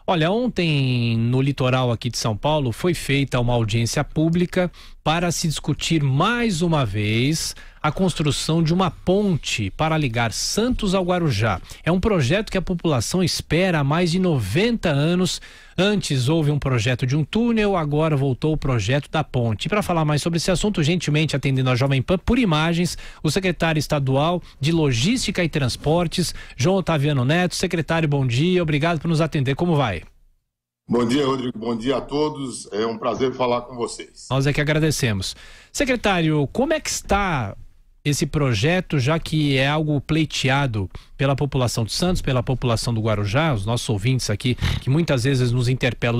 Olha, ontem no litoral aqui de São Paulo foi feita uma audiência pública para se discutir mais uma vez a construção de uma ponte para ligar Santos ao Guarujá. É um projeto que a população espera há mais de 90 anos. Antes houve um projeto de um túnel, agora voltou o projeto da ponte. Para falar mais sobre esse assunto, gentilmente atendendo a Jovem Pan por imagens, o secretário estadual de Logística e Transportes, João Otaviano Neto. Secretário, bom dia, obrigado por nos atender. Como vai? Bom dia, Rodrigo. Bom dia a todos. É um prazer falar com vocês. Nós é que agradecemos. Secretário, como é que está esse projeto, já que é algo pleiteado pela população de Santos, pela população do Guarujá, os nossos ouvintes aqui, que muitas vezes nos interpelam,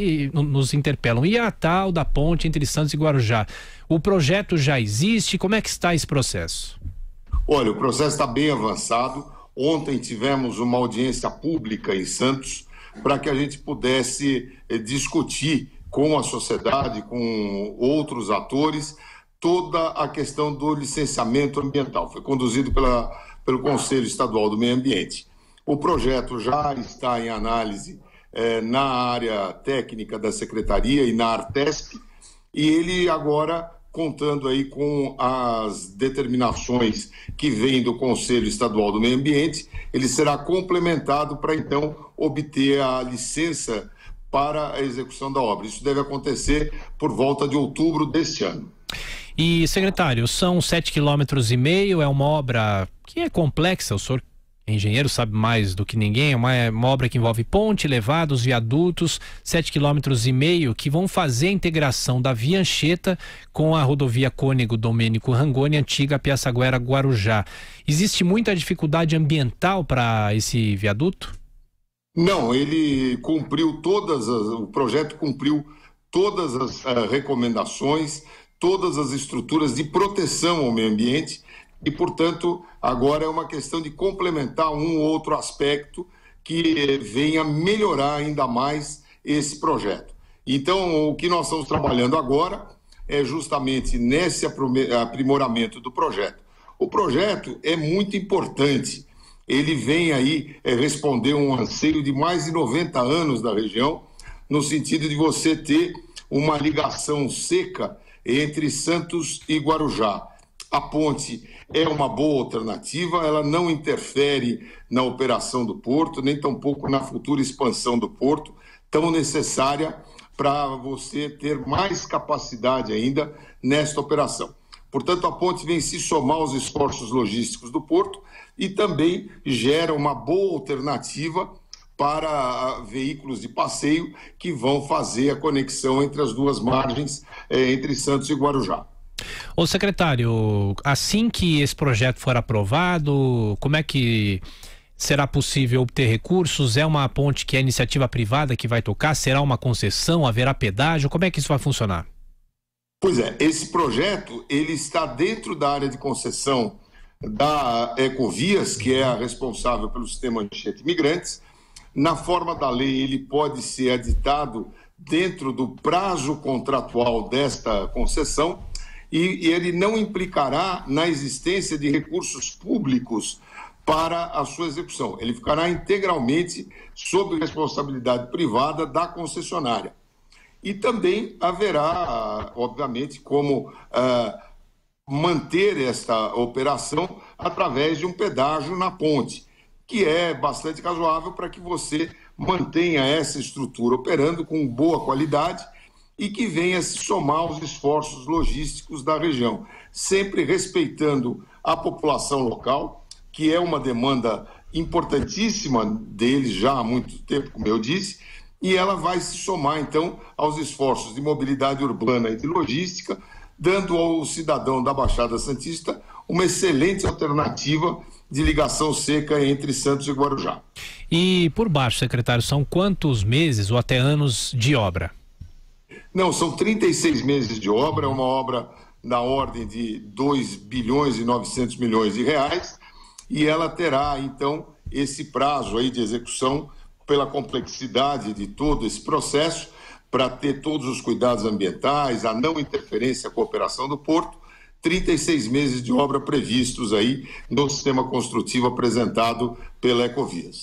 e a tal da ponte entre Santos e Guarujá? O projeto já existe? Como é que está esse processo? Olha, o processo está bem avançado. Ontem tivemos uma audiência pública em Santos para que a gente pudesse discutir com a sociedade, com outros atores, toda a questão do licenciamento ambiental. Foi conduzido pelo Conselho Estadual do Meio Ambiente. O projeto já está em análise na área técnica da Secretaria e na Artesp, e ele agora, contando aí com as determinações que vêm do Conselho Estadual do Meio Ambiente, ele será complementado para então obter a licença para a execução da obra. Isso deve acontecer por volta de outubro deste ano. E, secretário, são 7,5 km, é uma obra que é complexa, o senhor engenheiro sabe mais do que ninguém, é uma obra que envolve ponte, levados, viadutos, 7,5 km, que vão fazer a integração da Via Anchieta com a rodovia Cônego Domênico Rangoni, antiga Piaçaguera-Guarujá. Existe muita dificuldade ambiental para esse viaduto? Não, ele cumpriu o projeto cumpriu todas as recomendações, todas as estruturas de proteção ao meio ambiente e, portanto, agora é uma questão de complementar um ou outro aspecto que venha melhorar ainda mais esse projeto. Então, o que nós estamos trabalhando agora é justamente nesse aprimoramento do projeto. O projeto é muito importante. Ele vem aí responder um anseio de mais de 90 anos da região, no sentido de você ter uma ligação seca entre Santos e Guarujá. A ponte é uma boa alternativa, ela não interfere na operação do porto, nem tampouco na futura expansão do porto, tão necessária para você ter mais capacidade ainda nesta operação. Portanto, a ponte vem se somar aos esforços logísticos do porto e também gera uma boa alternativa para veículos de passeio que vão fazer a conexão entre as duas margens, entre Santos e Guarujá. Ô secretário, assim que esse projeto for aprovado, como é que será possível obter recursos? É uma ponte que é iniciativa privada que vai tocar? Será uma concessão? Haverá pedágio? Como é que isso vai funcionar? Pois é, esse projeto ele está dentro da área de concessão da Ecovias, que é a responsável pelo sistema Anchieta Imigrantes. Na forma da lei, ele pode ser aditado dentro do prazo contratual desta concessão e ele não implicará na existência de recursos públicos para a sua execução. Ele ficará integralmente sob responsabilidade privada da concessionária. E também haverá, obviamente, como manter esta operação através de um pedágio na ponte, que é bastante razoável para que você mantenha essa estrutura operando com boa qualidade e que venha se somar aos esforços logísticos da região, sempre respeitando a população local, que é uma demanda importantíssima deles já há muito tempo, como eu disse, e ela vai se somar, então, aos esforços de mobilidade urbana e de logística, dando ao cidadão da Baixada Santista uma excelente alternativa de ligação seca entre Santos e Guarujá. E por baixo, secretário, são quantos meses ou até anos de obra? Não, são 36 meses de obra, é uma obra na ordem de 2 bilhões e 900 milhões de reais, e ela terá, então, esse prazo aí de execução pela complexidade de todo esse processo, para ter todos os cuidados ambientais, a não interferência com a operação do porto, 36 meses de obra previstos aí no sistema construtivo apresentado pela Ecovias.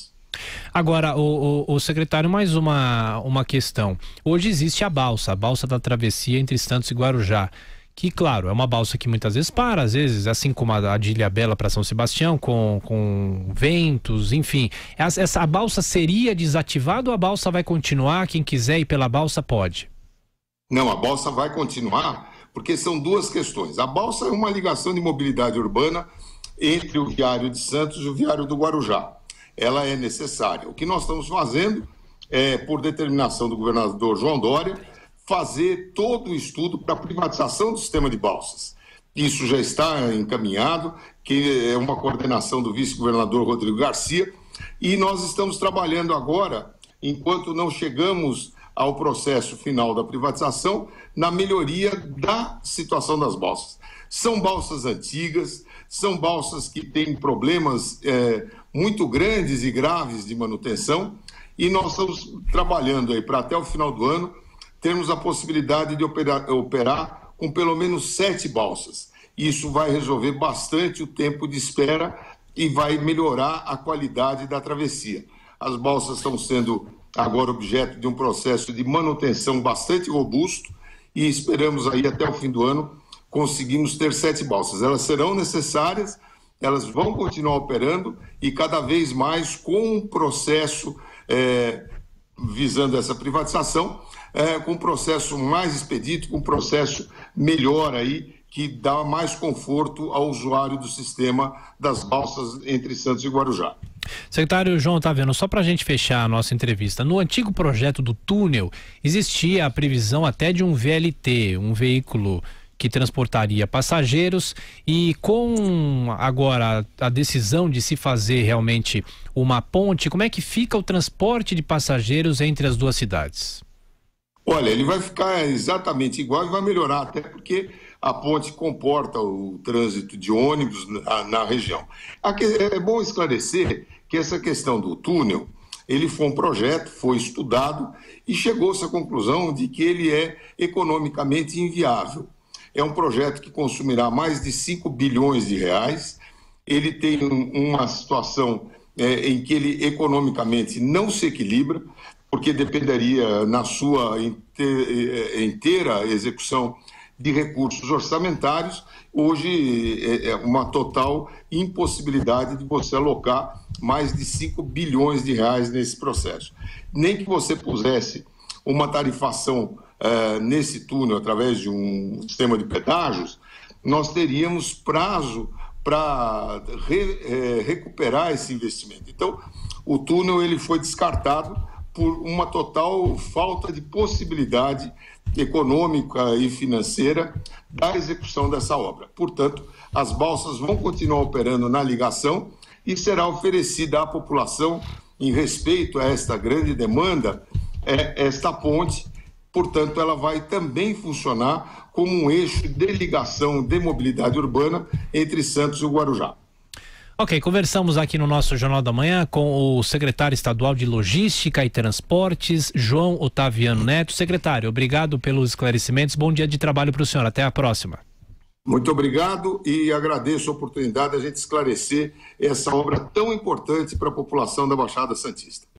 Agora, o secretário, mais uma questão. Hoje existe a balsa da travessia entre Santos e Guarujá, que, claro, é uma balsa que muitas vezes para, às vezes, assim como a de Ilhabela para São Sebastião, com ventos, enfim. A balsa seria desativada ou a balsa vai continuar? Quem quiser ir pela balsa pode? Não, a balsa vai continuar, porque são duas questões. A balsa é uma ligação de mobilidade urbana entre o Viário de Santos e o Viário do Guarujá. Ela é necessária. O que nós estamos fazendo é, por determinação do governador João Dória, fazer todo o estudo para a privatização do sistema de balsas. Isso já está encaminhado, que é uma coordenação do vice-governador Rodrigo Garcia, e nós estamos trabalhando agora, enquanto não chegamos ao processo final da privatização, na melhoria da situação das balsas. São balsas antigas, são balsas que têm problemas muito grandes e graves de manutenção, e nós estamos trabalhando aí para até o final do ano termos a possibilidade de operar com pelo menos 7 balsas. Isso vai resolver bastante o tempo de espera e vai melhorar a qualidade da travessia. As balsas estão sendo agora objeto de um processo de manutenção bastante robusto e esperamos aí até o fim do ano conseguimos ter 7 balsas. Elas serão necessárias, elas vão continuar operando e cada vez mais com um processo visando essa privatização, com um processo mais expedito, com um processo melhor aí, que dá mais conforto ao usuário do sistema das balsas entre Santos e Guarujá. Secretário João Otaviano, só para a gente fechar a nossa entrevista, no antigo projeto do túnel existia a previsão até de um VLT, um veículo que transportaria passageiros, e com agora a decisão de se fazer realmente uma ponte, como é que fica o transporte de passageiros entre as duas cidades? Olha, ele vai ficar exatamente igual e vai melhorar, até porque a ponte comporta o trânsito de ônibus na região. Aqui é bom esclarecer que essa questão do túnel, ele foi um projeto, foi estudado e chegou-se à conclusão de que ele é economicamente inviável. É um projeto que consumirá mais de 5 bilhões de reais, ele tem uma situação em que ele economicamente não se equilibra, porque dependeria na sua inteira execução de recursos orçamentários. Hoje é uma total impossibilidade de você alocar mais de 5 bilhões de reais nesse processo. Nem que você pusesse uma tarifação nesse túnel através de um sistema de pedágios, nós teríamos prazo para recuperar esse investimento. Então, o túnel ele foi descartado por uma total falta de possibilidade econômica e financeira da execução dessa obra. Portanto, as balsas vão continuar operando na ligação e será oferecida à população, em respeito a esta grande demanda, esta ponte. Portanto, ela vai também funcionar como um eixo de ligação de mobilidade urbana entre Santos e o Guarujá. Ok, conversamos aqui no nosso Jornal da Manhã com o secretário estadual de Logística e Transportes, João Otaviano Neto. Secretário, obrigado pelos esclarecimentos. Bom dia de trabalho para o senhor. Até a próxima. Muito obrigado e agradeço a oportunidade de a gente esclarecer essa obra tão importante para a população da Baixada Santista.